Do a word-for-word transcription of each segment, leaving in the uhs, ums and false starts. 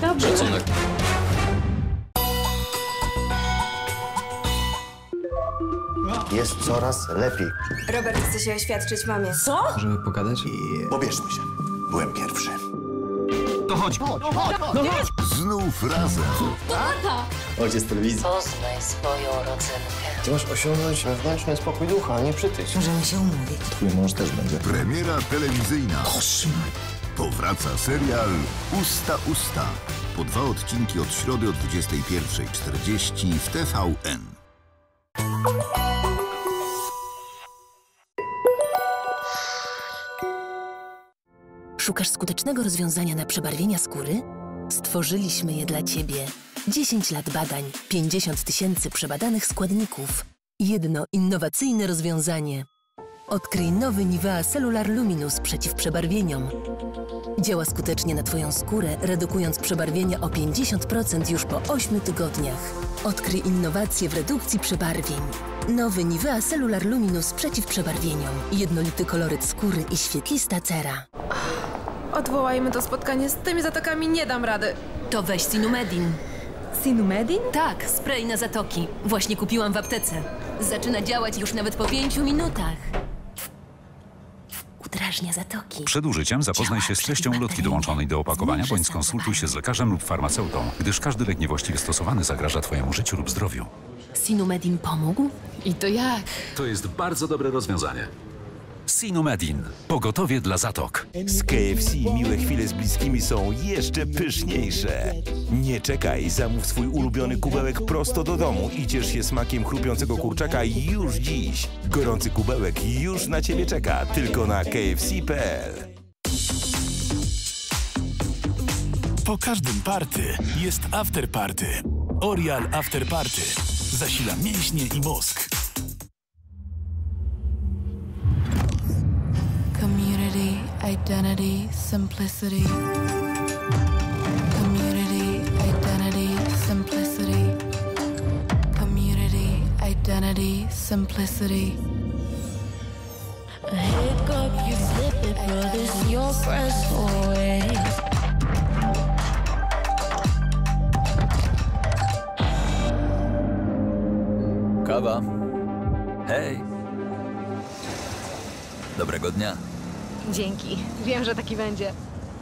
Dobry. Szacunek. Jest coraz lepiej. Robert chce się oświadczyć mamie. Co? Możemy pogadać? I pobierzmy się. Byłem pierwszy. To chodź. Znów razem. Ojciec telewizji. Poznaj swoją rodzynkę. Ty masz osiągnąć wewnętrzny spokój ducha, a nie przytyć. Możemy się umówić. Twój mąż też będzie. Premiera telewizyjna. Powraca serial Usta Usta. Po dwa odcinki od środy o dwudziestej pierwszej czterdzieści w T V N. Szukasz skutecznego rozwiązania na przebarwienia skóry? Stworzyliśmy je dla Ciebie. dziesięć lat badań, pięćdziesiąt tysięcy przebadanych składników. Jedno innowacyjne rozwiązanie. Odkryj nowy Nivea Cellular Luminous przeciw przebarwieniom. Działa skutecznie na Twoją skórę, redukując przebarwienia o pięćdziesiąt procent już po ośmiu tygodniach. Odkryj innowacje w redukcji przebarwień. Nowy Nivea Cellular Luminous przeciw przebarwieniom. Jednolity koloryt skóry i świetlista cera. Odwołajmy to spotkanie, z tymi zatokami nie dam rady. To weź Sinumedin. Sinumedin? Tak, spray na zatoki. Właśnie kupiłam w aptece. Zaczyna działać już nawet po pięciu minutach. Udrażnia zatoki. Przed użyciem zapoznaj się z treścią ulotki dołączonej do opakowania, bądź skonsultuj się z lekarzem lub farmaceutą, gdyż każdy lek niewłaściwie stosowany zagraża Twojemu życiu lub zdrowiu. Sinumedin pomógł? I to jak? To jest bardzo dobre rozwiązanie. Sinumedin. Pogotowie dla zatok. Z K F C miłe chwile z bliskimi są jeszcze pyszniejsze. Nie czekaj, zamów swój ulubiony kubełek prosto do domu i ciesz się smakiem chrupiącego kurczaka już dziś. Gorący kubełek już na Ciebie czeka, tylko na K F C kropka P L. Po każdym party jest afterparty. Orial Afterparty zasila mięśnie i mózg. Community, identity, simplicity. Community, identity, simplicity. Community, identity, simplicity. A hiccup, you slip it, brothers, your breath away. Kawa. Hej. Dobrego dnia. Dzięki. Wiem, że taki będzie.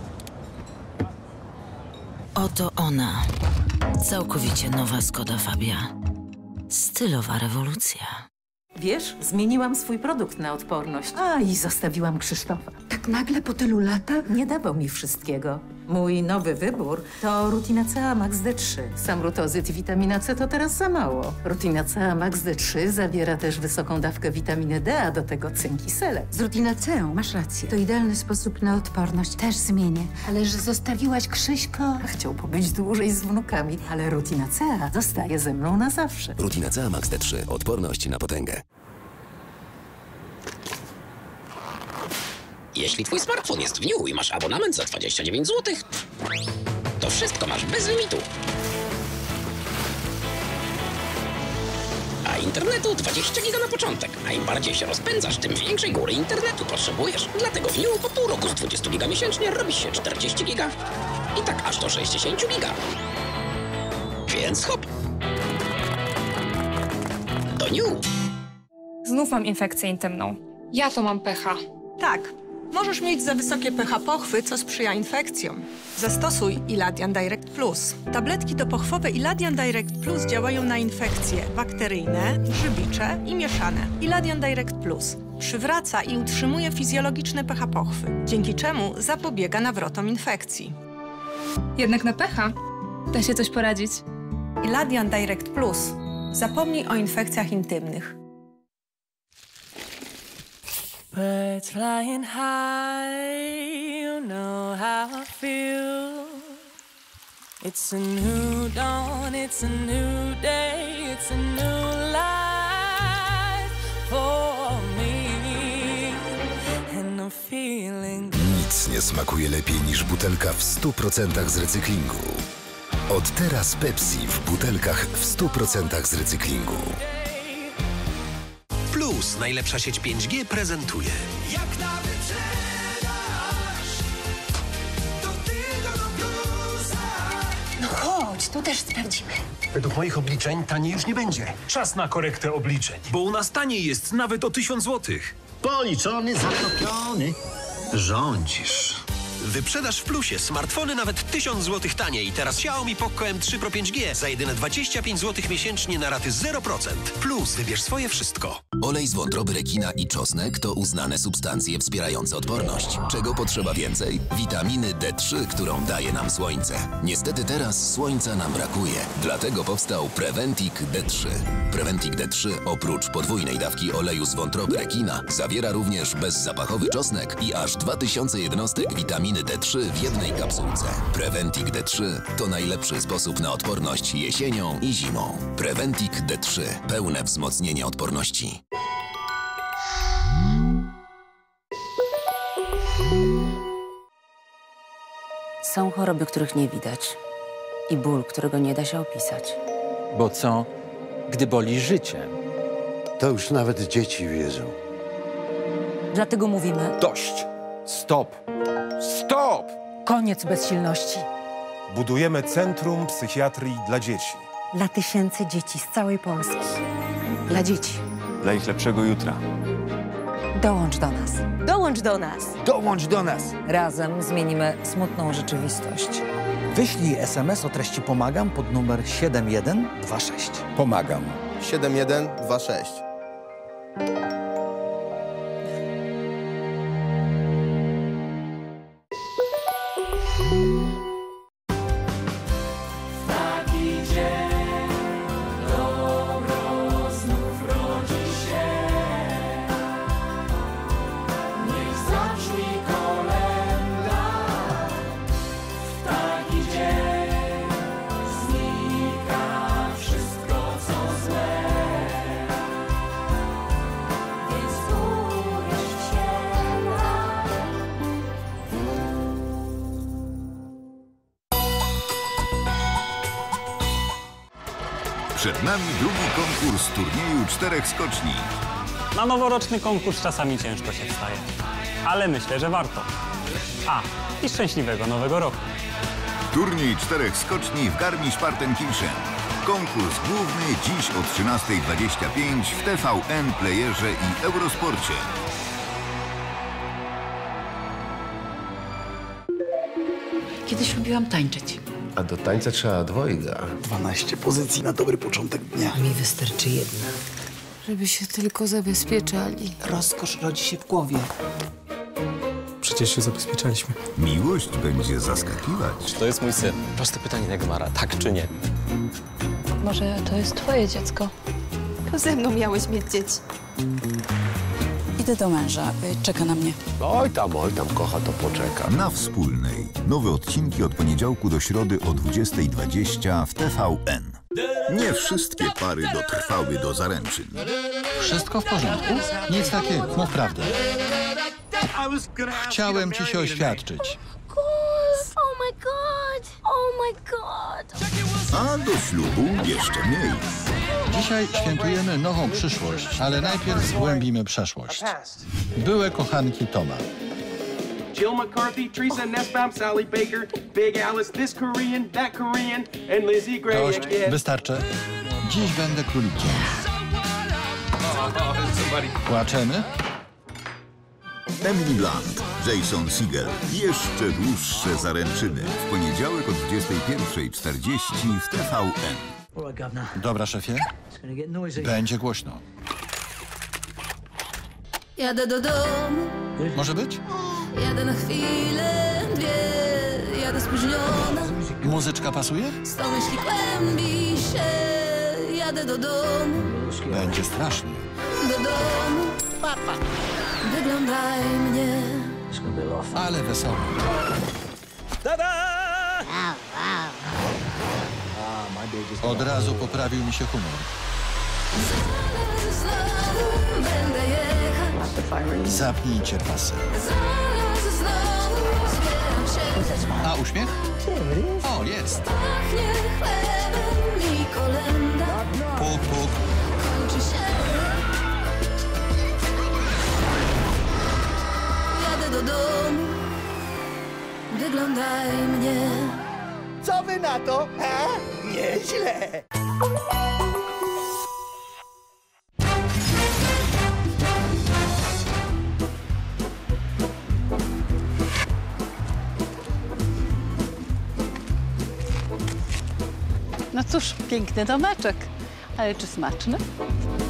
Oto ona. Całkowicie nowa Skoda Fabia. Stylowa rewolucja. Wiesz, zmieniłam swój produkt na odporność. A, i zostawiłam Krzysztofa. Tak nagle po tylu latach? Nie dawał mi wszystkiego. Mój nowy wybór to Rutina C A Max D trzy. Sam rutozyt i witamina C to teraz za mało. Rutina C A Max D trzy zawiera też wysoką dawkę witaminy D, a do tego cynk i selec. Z Rutina C, masz rację. To idealny sposób na odporność. Też zmienię. Ale że zostawiłaś Krzyśko... Chciał pobyć dłużej z wnukami, ale Rutina C A zostaje ze mną na zawsze. Rutina C A Max D trzy. Odporność na potęgę. Jeśli twój smartfon jest w Niu i masz abonament za dwadzieścia dziewięć złotych, to wszystko masz bez limitu. A internetu dwadzieścia giga na początek. A im bardziej się rozpędzasz, tym większej góry internetu potrzebujesz. Dlatego w Niu po pół roku z dwudziestu giga miesięcznie robi się czterdzieści giga. I tak aż do sześćdziesięciu giga. Więc hop. Do Niu. Znów mam infekcję intymną. Ja to mam pH. Tak. Możesz mieć za wysokie pH pochwy, co sprzyja infekcjom. Zastosuj Iladian Direct Plus. Tabletki dopochwowe Iladian Direct Plus działają na infekcje bakteryjne, grzybicze i mieszane. Iladian Direct Plus przywraca i utrzymuje fizjologiczne pH pochwy, dzięki czemu zapobiega nawrotom infekcji. Jednak na pH da się coś poradzić. Iladian Direct Plus. Zapomnij o infekcjach intymnych. Birds flying high, you know how I feel. It's a new dawn, it's a new day, it's a new life for me. And I'm feeling good. Nic nie smakuje lepiej niż butelka w stu procentach z recyklingu. Od teraz Pepsi w butelkach w stu procentach z recyklingu. Plus, najlepsza sieć pięć G prezentuje. Jak na wyprzedaż, to tylko do Plusa. Chodź, tu też sprawdzimy. Według moich obliczeń taniej już nie będzie. Czas na korektę obliczeń. Bo u nas taniej jest nawet o tysiąc złotych. Policzony, zatopiony. Rządzisz. Wyprzedaż w Plusie. Smartfony nawet tysiąc złotych taniej. Teraz Xiaomi Poco M trzy Pro pięć G za jedyne dwadzieścia pięć złotych miesięcznie na raty zero procent. Plus wybierz swoje wszystko. Olej z wątroby rekina i czosnek to uznane substancje wspierające odporność. Czego potrzeba więcej? Witaminy D trzy, którą daje nam słońce. Niestety teraz słońca nam brakuje. Dlatego powstał Preventic D trzy. Preventic D trzy oprócz podwójnej dawki oleju z wątroby rekina zawiera również bezzapachowy czosnek i aż dwa tysiące jednostek witaminy D trzy w jednej kapsułce. Preventic D trzy to najlepszy sposób na odporność jesienią i zimą. Preventic D trzy. Pełne wzmocnienie odporności. Są choroby, których nie widać i ból, którego nie da się opisać. Bo co, gdy boli życie? To już nawet dzieci wiedzą. Dlatego mówimy... Dość! Stop! Stop! Koniec bezsilności. Budujemy Centrum Psychiatrii dla Dzieci. Dla tysięcy dzieci z całej Polski. Dla dzieci. Dla ich lepszego jutra. Dołącz do nas. Dołącz do nas. Dołącz do nas! Razem zmienimy smutną rzeczywistość. Wyślij es em es o treści Pomagam pod numer siedem jeden dwa sześć. Pomagam. siedem jeden dwa sześć. Przed nami drugi konkurs turnieju czterech skoczni. Na noworoczny konkurs czasami ciężko się wstaje, ale myślę, że warto. A, i szczęśliwego nowego roku. Turniej czterech skoczni w Garmisch-Partenkirchen. Konkurs główny dziś o trzynastej dwadzieścia pięć w T V N, Playerze i Eurosporcie. Kiedyś lubiłam tańczyć. A do tańca trzeba dwojga. dwanaście pozycji na dobry początek dnia. Mi wystarczy jedna. Żeby się tylko zabezpieczali. Rozkosz rodzi się w głowie. Przecież się zabezpieczaliśmy. Miłość będzie zaskakiwać. Czy to jest mój syn? Proste pytanie, Dagmara, tak czy nie? Może to jest twoje dziecko? To ze mną miałeś mieć dzieci. Idę do męża. Czeka na mnie. Oj tam, oj tam, kocha, to poczeka. Na Wspólnej. Nowe odcinki od poniedziałku do środy o dwudziestej dwadzieścia w T V N. Nie wszystkie pary dotrwały do zaręczyn. Wszystko w porządku? Nic takiego, mów prawdę. Chciałem ci się oświadczyć. Oh my god! Oh my god! A do ślubu jeszcze mniej. Dzisiaj świętujemy nową przyszłość, ale najpierw zgłębimy przeszłość. Były kochanki Toma. Jill McCarthy, Teresa Nussbaum, Sally Baker, Big Alice, this Korean, that Korean, and Lizzie Gray. Dość, wystarczy. Dziś będę królikiem. Płaczemy? Emily Blunt, Jason Segel. Jeszcze dłuższe zaręczyny. W poniedziałek o dwudziestej pierwszej czterdzieści w T V N. Dobra, szefie. Będzie głośno. Jadę do domu. Może być? Jadę na chwilę, dwie. Jadę spóźniona. Muzyczka pasuje? Sto myśli kłębi się. Jadę do domu. Będzie strasznie. Do domu. Papa. Wyglądaj mnie. Ale wesoło. Od razu poprawił mi się humor. Będę jechać. Zapnijcie pasy. A uśmiech? O, jest. Pachnie chlebem i kolenda. Puk, puk. Kończy się. Jadę do domu. Wyglądaj mnie. Co wy na to? He? Nieźle! No cóż, piękny domeczek. Ale czy smaczny?